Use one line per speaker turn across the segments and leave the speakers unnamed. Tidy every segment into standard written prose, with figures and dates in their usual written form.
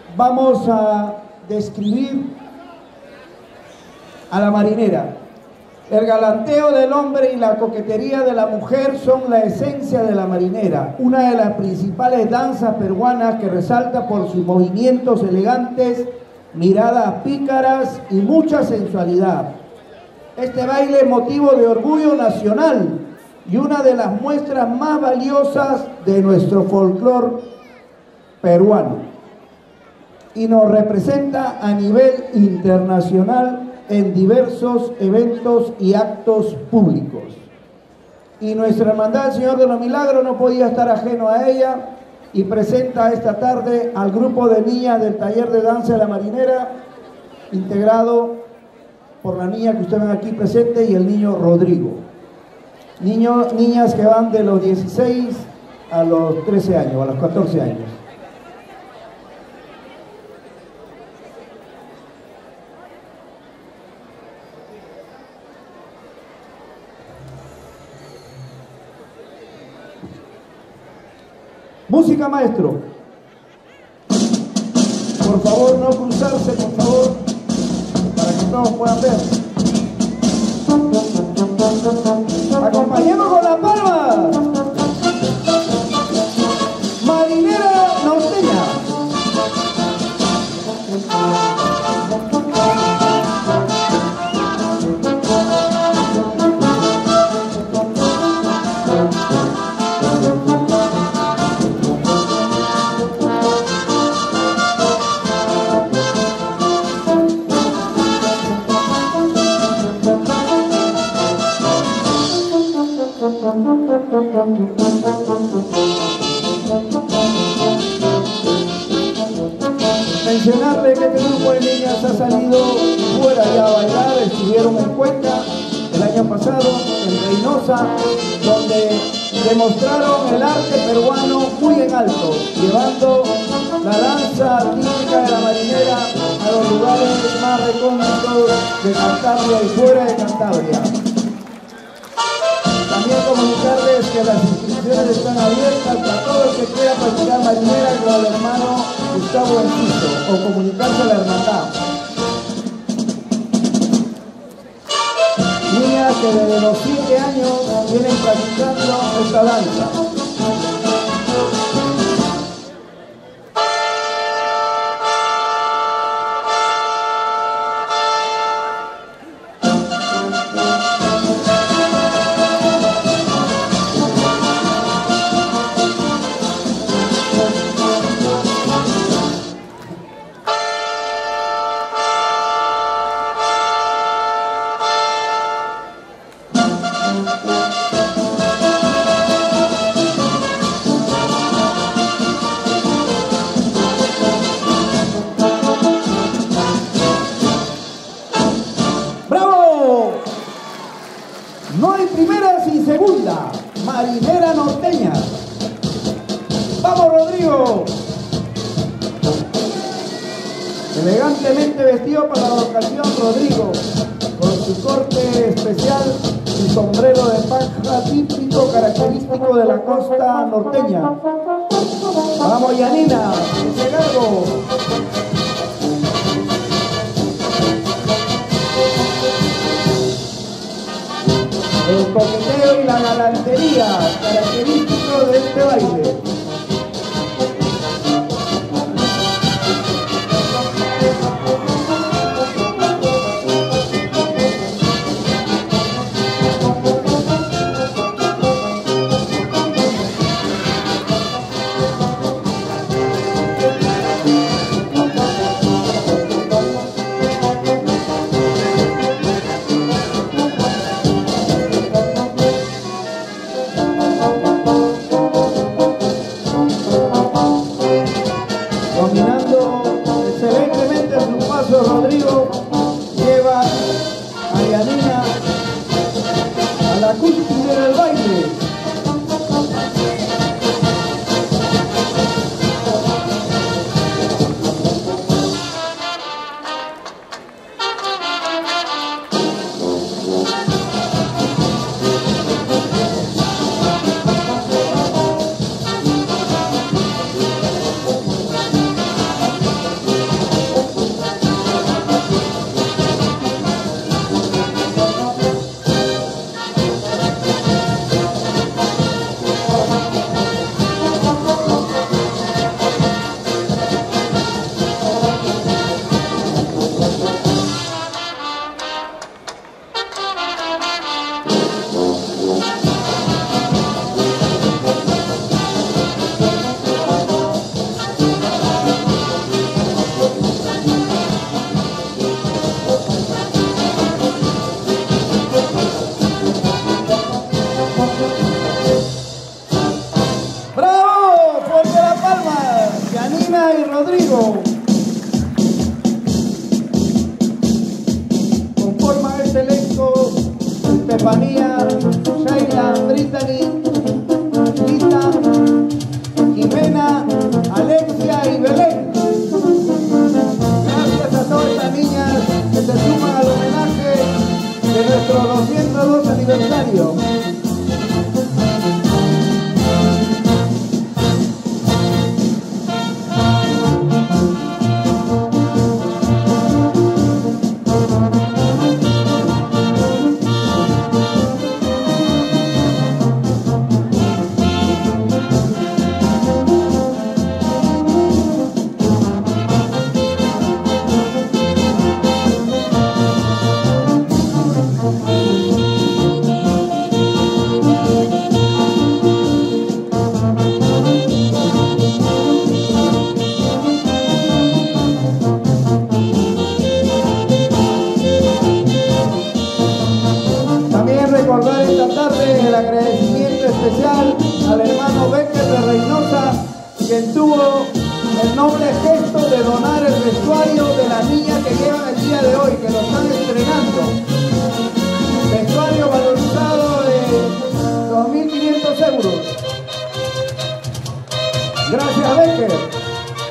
vamos a describir a la marinera. El galanteo del hombre y la coquetería de la mujer son la esencia de la marinera, una de las principales danzas peruanas que resalta por sus movimientos elegantes, miradas pícaras y mucha sensualidad. Este baile es motivo de orgullo nacional y una de las muestras más valiosas de nuestro folclore peruano, y nos representa a nivel internacional en diversos eventos y actos públicos. Y nuestra hermandad, el Señor de los Milagros, no podía estar ajeno a ella y presenta esta tarde al grupo de niñas del taller de danza de la marinera, integrado por la niña que ustedes ven aquí presente y el niño Rodrigo. Niñas que van de los 16 a los 13 años, a los 14 años. Música, maestro. Por favor, no cruzarse, por favor, para que todos puedan ver. Acompañemos con las palmas. Marinera norteña. Mencionarle que este grupo de niñas ha salido fuera ya a bailar. Estuvieron en Cuenca el año pasado, en Reynosa, donde demostraron el arte peruano muy en alto, llevando la danza típica de la marinera a los lugares más recónditos de Cantabria y fuera de Cantabria. También comunicarles que las inscripciones están abiertas para todo el que quiera practicar marinera con el hermano Gustavo Enciso o comunicarse a la hermandad. Niñas que desde los 7 años vienen practicando esta danza. No hay primera sin segunda. Marinera norteña. ¡Vamos, Rodrigo! Elegantemente vestido para la ocasión, Rodrigo, con su corte especial y sombrero de paja típico característico de la costa norteña. ¡Vamos, Yanina! ¡Ese cargo! El coqueteo y la galantería característico de este baile. Dominando excelentemente su paso, Rodrigo lleva a Yanina a la cúspide del baile. Conforman este elenco Estefanía, Sheila, Brittany, Lita, Jimena, Alexia y Belén. Gracias a todas estas niñas que se suman al homenaje de nuestro 202 aniversario. Recordar esta tarde el agradecimiento especial al hermano Becker de Reynosa, quien tuvo el noble gesto de donar el vestuario de la niña que llevan el día de hoy, que lo están estrenando. Vestuario valorizado de 2.500 euros. Gracias, Becker.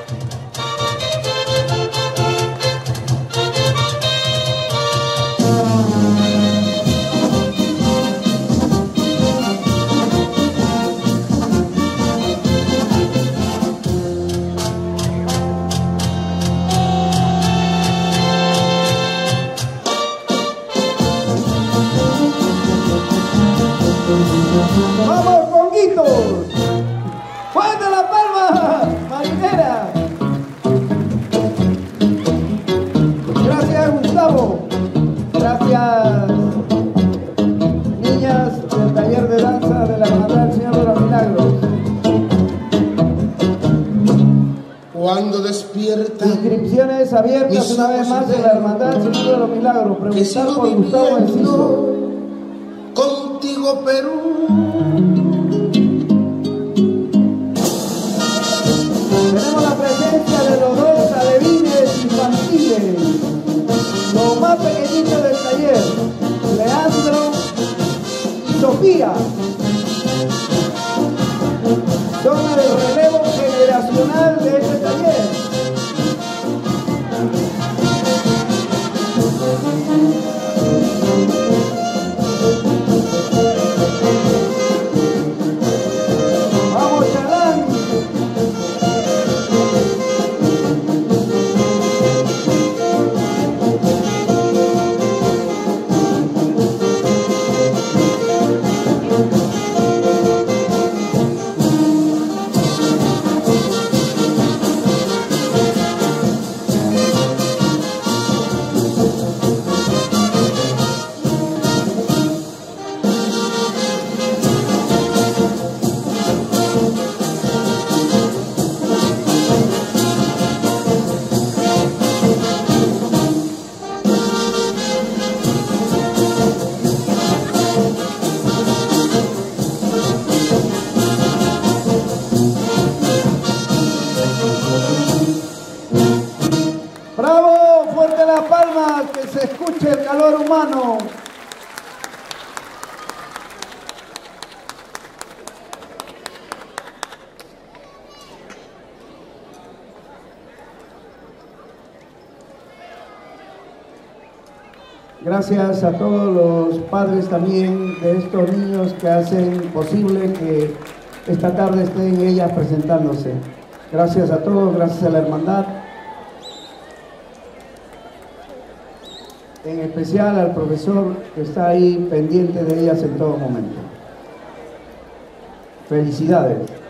¡Vamos, conguitos! ¡Fuerte la palma, marinera! Gracias, Gustavo. Gracias, niñas del taller de danza de la Hermandad del Señor de los Milagros.
Cuando despierta.
Inscripciones abiertas una vez más en la Hermandad del Señor de los Milagros. Preguntar por Gustavo Enciso.
Contigo, Perú.
Tenemos la presencia de los dos alevines infantiles, los más pequeñitos del taller, Leandro y Sofía. Son el relevo generacional de este taller. ¡Vamos, Chalán! ¡Bravo! ¡Fuerte las palmas! ¡Que se escuche el calor humano! Gracias a todos los padres también de estos niños que hacen posible que esta tarde estén ellas presentándose. Gracias a todos, gracias a la hermandad. En especial al profesor que está ahí pendiente de ellas en todo momento. Felicidades.